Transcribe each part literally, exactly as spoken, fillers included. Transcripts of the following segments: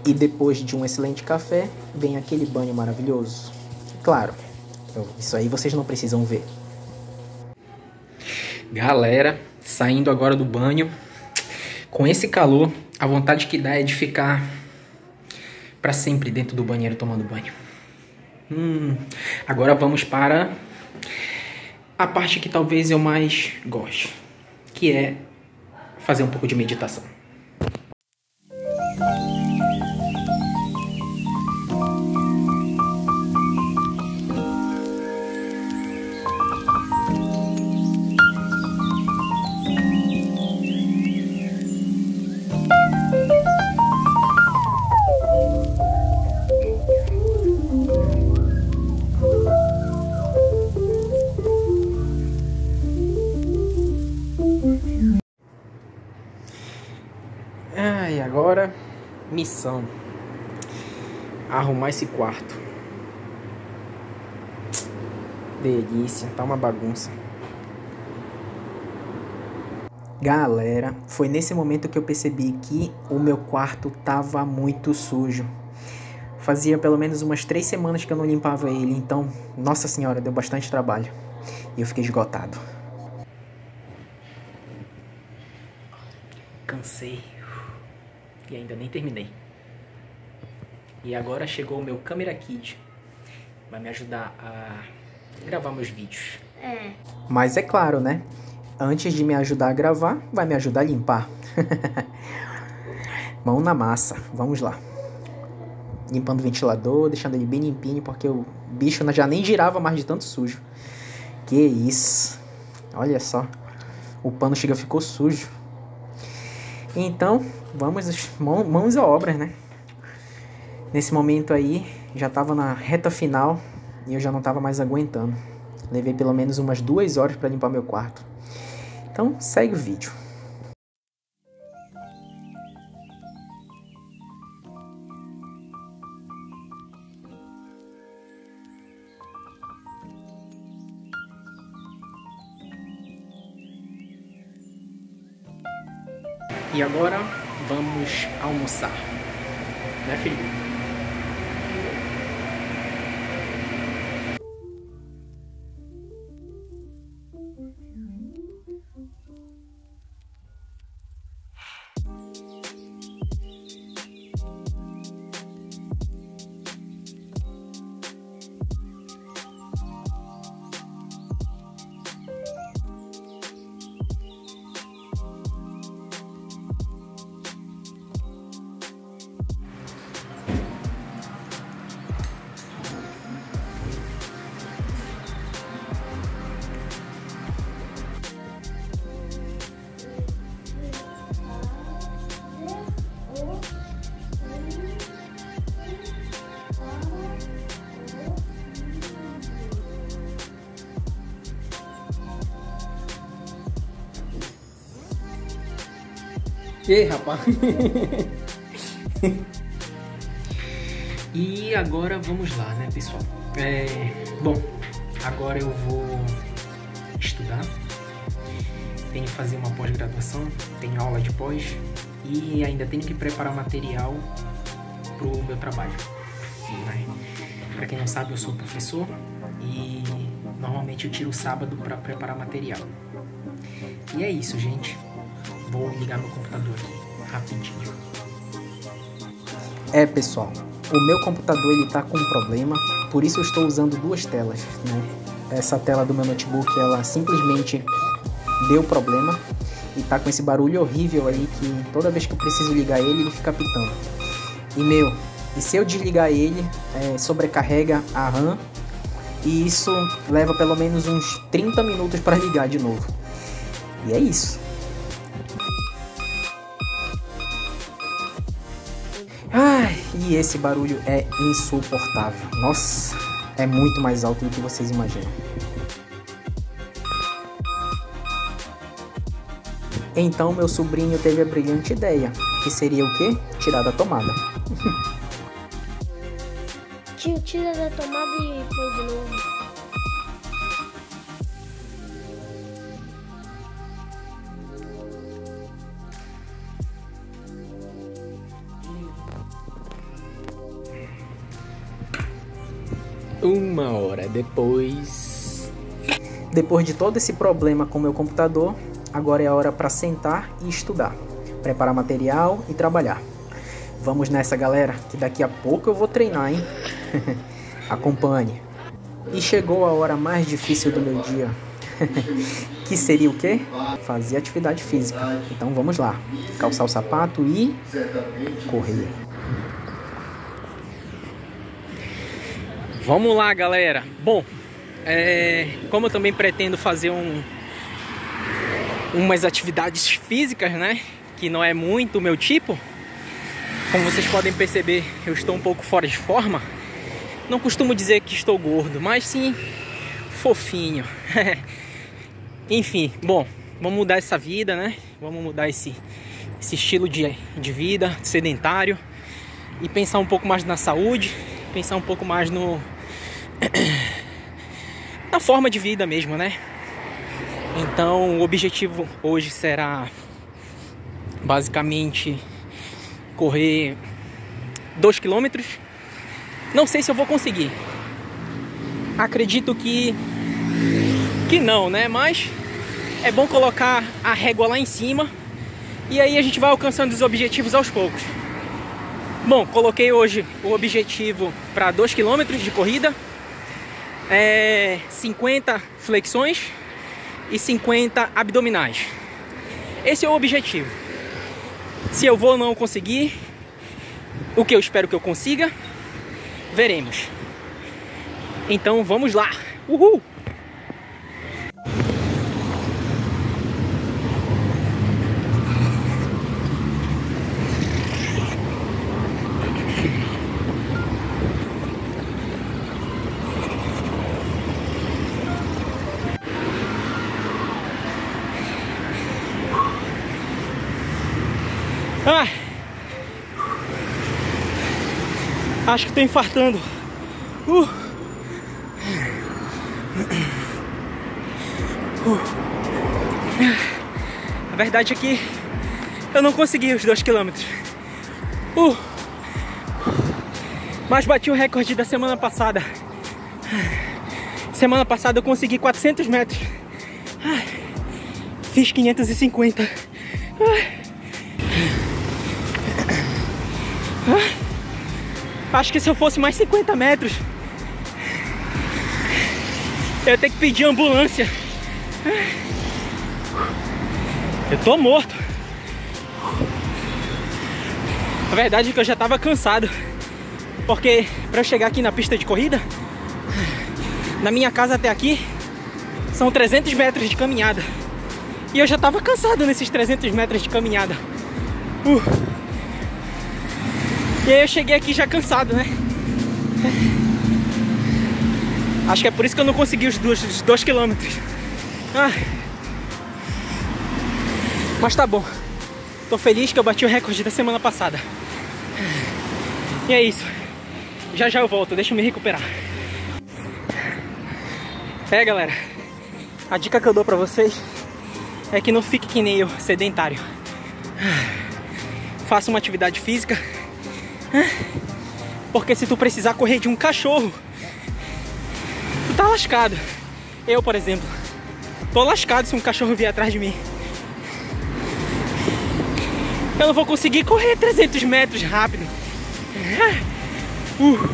E depois de um excelente café, vem aquele banho maravilhoso. Claro, eu, isso aí vocês não precisam ver. Galera, saindo agora do banho. Com esse calor, a vontade que dá é de ficar para sempre dentro do banheiro tomando banho. Hum, agora vamos para a parte que talvez eu mais goste, que é fazer um pouco de meditação. Ah, e agora, missão. Arrumar esse quarto. Delícia, tá uma bagunça. Galera, foi nesse momento que eu percebi que o meu quarto tava muito sujo. Fazia pelo menos umas três semanas que eu não limpava ele, então, nossa senhora, deu bastante trabalho. E eu fiquei esgotado. Cansei. E ainda nem terminei. E agora chegou o meu Camera Kit. Vai me ajudar a gravar meus vídeos. É. Mas é claro, né? Antes de me ajudar a gravar, vai me ajudar a limpar. Mão na massa. Vamos lá. Limpando o ventilador, deixando ele bem limpinho, porque o bicho já nem girava mais de tanto sujo. Que isso. Olha só. O pano chega, ficou sujo. Então, vamos, mãos à obra, né? Nesse momento aí, já tava na reta final e eu já não tava mais aguentando. Levei pelo menos umas duas horas para limpar meu quarto. Então, segue o vídeo. E agora, vamos almoçar. Né, filho? E rapaz. E agora vamos lá, né, pessoal? É, bom, agora eu vou estudar. Tenho que fazer uma pós-graduação, tenho aula de pós e ainda tenho que preparar material pro meu trabalho. Né? Para quem não sabe, eu sou professor e normalmente eu tiro o sábado para preparar material. E é isso, gente. Vou ligar meu computador aqui, rapidinho. É, pessoal, o meu computador ele tá com um problema, por isso eu estou usando duas telas, né? Essa tela do meu notebook, ela simplesmente deu problema e tá com esse barulho horrível aí que toda vez que eu preciso ligar ele, ele fica pitando. E meu, e se eu desligar ele, é, sobrecarrega a RAM e isso leva pelo menos uns trinta minutos para ligar de novo. E é isso. Ai, e esse barulho é insuportável. Nossa, é muito mais alto do que vocês imaginam. Então meu sobrinho teve a brilhante ideia, que seria o quê? Tirar da tomada. Tio, tira da tomada e põe de novo. Uma hora depois. Depois de todo esse problema com o meu computador, agora é a hora para sentar e estudar, preparar material e trabalhar. Vamos nessa, galera, que daqui a pouco eu vou treinar, hein? Acompanhe. E chegou a hora mais difícil do meu dia. Que seria o quê? Fazer atividade física. Então vamos lá. Calçar o sapato e correr. Vamos lá, galera. Bom, é, como eu também pretendo fazer um, umas atividades físicas, né? Que não é muito o meu tipo. Como vocês podem perceber, eu estou um pouco fora de forma. Não costumo dizer que estou gordo, mas sim fofinho. Enfim, bom, vamos mudar essa vida, né? Vamos mudar esse, esse estilo de, de vida sedentário e pensar um pouco mais na saúde, pensar um pouco mais no na forma de vida mesmo, né? Então, o objetivo hoje será basicamente correr dois quilômetros. Não sei se eu vou conseguir. Acredito que que não, né? Mas é bom colocar a régua lá em cima e aí a gente vai alcançando os objetivos aos poucos. Bom, coloquei hoje o objetivo para dois quilômetros de corrida, é cinquenta flexões e cinquenta abdominais. Esse é o objetivo. Se eu vou ou não conseguir, o que eu espero que eu consiga, veremos. Então vamos lá. Uhul! Ah, acho que tô infartando. Uh. Uh. A verdade é que eu não consegui os dois quilômetros. Uh. Mas bati o recorde da semana passada. Semana passada eu consegui quatrocentos metros. Fiz quinhentos e cinquenta. Acho que se eu fosse mais cinquenta metros, eu ia ter que pedir ambulância. Eu tô morto. A verdade é que eu já tava cansado, porque para eu chegar aqui na pista de corrida, na minha casa até aqui, são trezentos metros de caminhada. E eu já tava cansado nesses trezentos metros de caminhada. Uh. E aí eu cheguei aqui já cansado, né? Acho que é por isso que eu não consegui os dois, os dois quilômetros. Ah. Mas tá bom. Tô feliz que eu bati o recorde da semana passada. E é isso. Já já eu volto, deixa eu me recuperar. É, galera, a dica que eu dou pra vocês é que não fique que nem eu, sedentário. Faça uma atividade física. Porque se tu precisar correr de um cachorro, tu tá lascado. Eu, por exemplo, tô lascado se um cachorro vier atrás de mim. Eu não vou conseguir correr trezentos metros rápido. uh.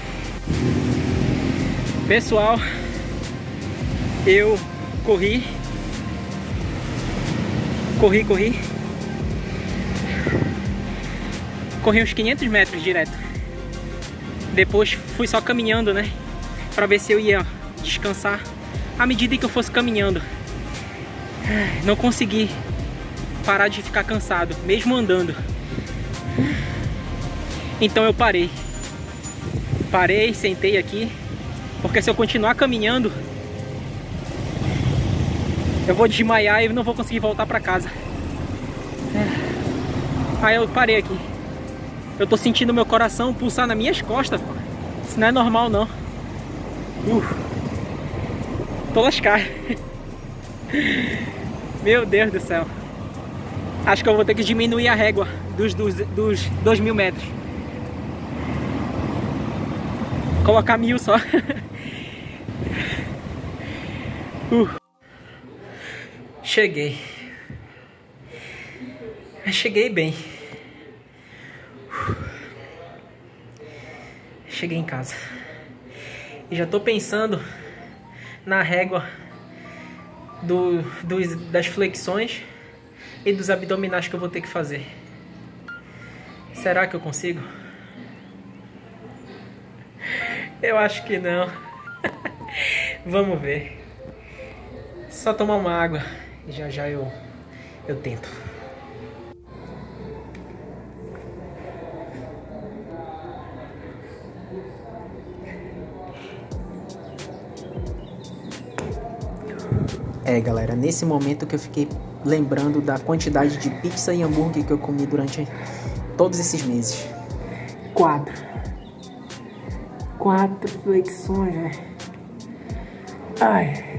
Pessoal, eu corri Corri, corri Corri uns quinhentos metros direto. Depois fui só caminhando, né? Pra ver se eu ia descansar à medida que eu fosse caminhando. Não consegui parar de ficar cansado, mesmo andando. Então eu parei. Parei, sentei aqui. Porque se eu continuar caminhando, eu vou desmaiar e não vou conseguir voltar pra casa. Aí eu parei aqui. Eu tô sentindo meu coração pulsar nas minhas costas, pô. Isso não é normal, não. Uh. Tô lascado. Meu Deus do céu. Acho que eu vou ter que diminuir a régua dos, dos, dos dois mil metros. Colocar mil só. Uh. Cheguei. Cheguei bem. Uh. Cheguei em casa. E já tô pensando na régua do, dos, das flexões e dos abdominais que eu vou ter que fazer. Será que eu consigo? Eu acho que não. Vamos ver. Só tomar uma água e já já eu, eu tento. É, galera, nesse momento que eu fiquei lembrando da quantidade de pizza e hambúrguer que eu comi durante todos esses meses. Quatro. Quatro flexões, velho. Ai.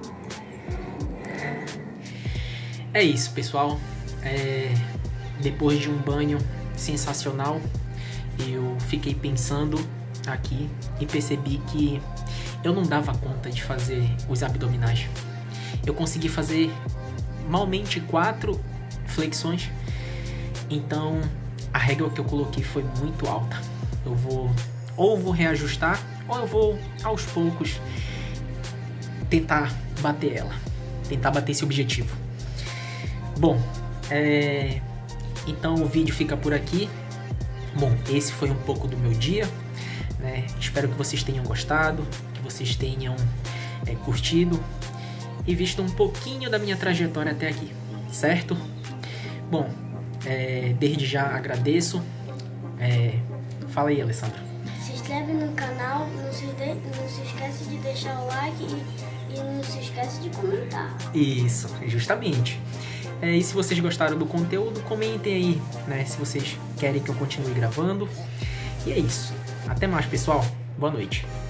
É isso, pessoal. É... Depois de um banho sensacional, eu fiquei pensando aqui e percebi que eu não dava conta de fazer os abdominais. Eu consegui fazer malmente quatro flexões, então a régua que eu coloquei foi muito alta. Eu vou ou vou reajustar ou eu vou aos poucos tentar bater ela, tentar bater esse objetivo. Bom, é... então o vídeo fica por aqui. Bom, esse foi um pouco do meu dia, né? Espero que vocês tenham gostado, que vocês tenham é, curtido e visto um pouquinho da minha trajetória até aqui, certo? Bom, é, desde já agradeço. É, fala aí, Alessandra. Se inscreve no canal, não se, de, não se esquece de deixar o like e, e não se esquece de comentar. Isso, justamente. É, e se vocês gostaram do conteúdo, comentem aí, né? Se vocês querem que eu continue gravando. E é isso. Até mais, pessoal. Boa noite.